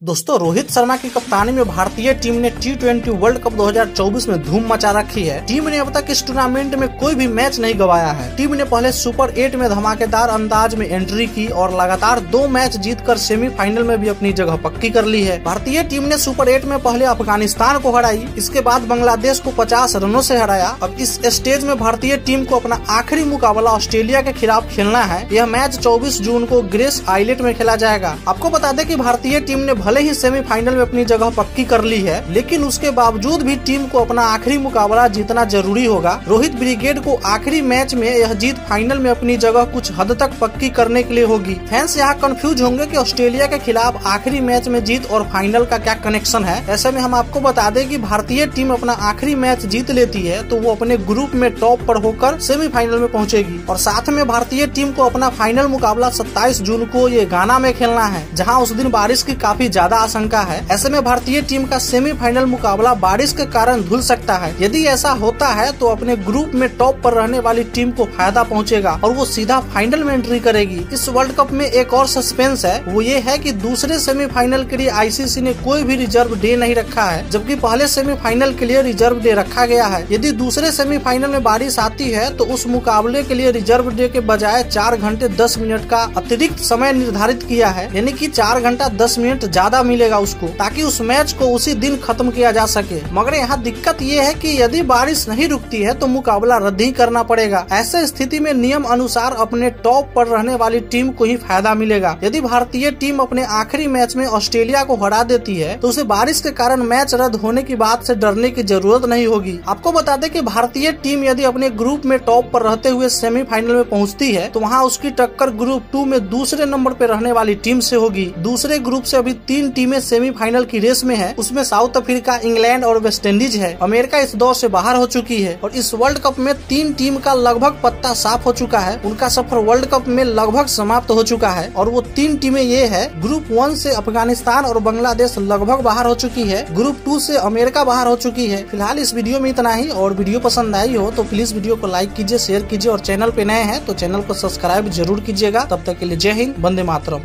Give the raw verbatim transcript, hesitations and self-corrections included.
दोस्तों, रोहित शर्मा की कप्तानी में भारतीय टीम ने टी ट्वेंटी वर्ल्ड कप दो हज़ार चौबीस में धूम मचा रखी है। टीम ने अब तक इस टूर्नामेंट में कोई भी मैच नहीं गंवाया है। टीम ने पहले सुपर एट में धमाकेदार अंदाज में एंट्री की और लगातार दो मैच जीतकर सेमीफाइनल में भी अपनी जगह पक्की कर ली है। भारतीय टीम ने सुपर एट में पहले अफगानिस्तान को हराई, इसके बाद बांग्लादेश को पचास रनों से हराया। अब इस स्टेज में भारतीय टीम को अपना आखिरी मुकाबला ऑस्ट्रेलिया के खिलाफ खेलना है। यह मैच चौबीस जून को ग्रेस आइलैंड में खेला जाएगा। आपको बता दें कि भारतीय टीम ने भले ही सेमीफाइनल में अपनी जगह पक्की कर ली है, लेकिन उसके बावजूद भी टीम को अपना आखिरी मुकाबला जीतना जरूरी होगा। रोहित ब्रिगेड को आखिरी मैच में यह जीत फाइनल में अपनी जगह कुछ हद तक पक्की करने के लिए होगी। फैंस यहाँ कंफ्यूज होंगे कि ऑस्ट्रेलिया के खिलाफ आखिरी मैच में जीत और फाइनल का क्या कनेक्शन है। ऐसे में हम आपको बता दें कि भारतीय टीम अपना आखिरी मैच जीत लेती है तो वो अपने ग्रुप में टॉप पर होकर सेमीफाइनल में पहुंचेगी। और साथ में भारतीय टीम को अपना फाइनल मुकाबला सत्ताईस जून को ये गाना में खेलना है, जहाँ उस दिन बारिश की काफी ज्यादा आशंका है। ऐसे में भारतीय टीम का सेमीफाइनल मुकाबला बारिश के कारण धुल सकता है। यदि ऐसा होता है तो अपने ग्रुप में टॉप पर रहने वाली टीम को फायदा पहुंचेगा और वो सीधा फाइनल में एंट्री करेगी। इस वर्ल्ड कप में एक और सस्पेंस है, वो ये है कि दूसरे सेमीफाइनल के लिए आईसीसी ने कोई भी रिजर्व डे नहीं रखा है, जबकि पहले सेमीफाइनल के लिए रिजर्व डे रखा गया है। यदि दूसरे सेमीफाइनल में बारिश आती है तो उस मुकाबले के लिए रिजर्व डे के बजाय चार घंटे दस मिनट का अतिरिक्त समय निर्धारित किया है, यानी कि चार घंटा दस मिनट ज्यादा मिलेगा उसको, ताकि उस मैच को उसी दिन खत्म किया जा सके। मगर यहाँ दिक्कत ये है कि यदि बारिश नहीं रुकती है तो मुकाबला रद्द ही करना पड़ेगा। ऐसे स्थिति में नियम अनुसार अपने टॉप पर रहने वाली टीम को ही फायदा मिलेगा। यदि भारतीय टीम अपने आखिरी मैच में ऑस्ट्रेलिया को हरा देती है तो उसे बारिश के कारण मैच रद्द होने की बात से डरने की जरूरत नहीं होगी। आपको बता दें कि भारतीय टीम यदि अपने ग्रुप में टॉप पर रहते हुए सेमीफाइनल में पहुंचती है तो वहाँ उसकी टक्कर ग्रुप टू में दूसरे नंबर पर रहने वाली टीम से होगी। दूसरे ग्रुप से अभी तीन टीमें सेमीफाइनल की रेस में है, उसमें साउथ अफ्रीका, इंग्लैंड और वेस्ट इंडीज है। अमेरिका इस दौर से बाहर हो चुकी है और इस वर्ल्ड कप में तीन टीम का लगभग पत्ता साफ हो चुका है। उनका सफर वर्ल्ड कप में लगभग समाप्त हो चुका है और वो तीन टीमें ये है। ग्रुप वन से अफगानिस्तान और बांग्लादेश लगभग बाहर हो चुकी है। ग्रुप टू से अमेरिका बाहर हो चुकी है। फिलहाल इस वीडियो में इतना ही, और वीडियो पसंद आई हो तो प्लीज वीडियो को लाइक कीजिए, शेयर कीजिए और चैनल पे नए हैं तो चैनल को सब्सक्राइब जरूर कीजिएगा। तब तक के लिए जय हिंद, वंदे मातरम।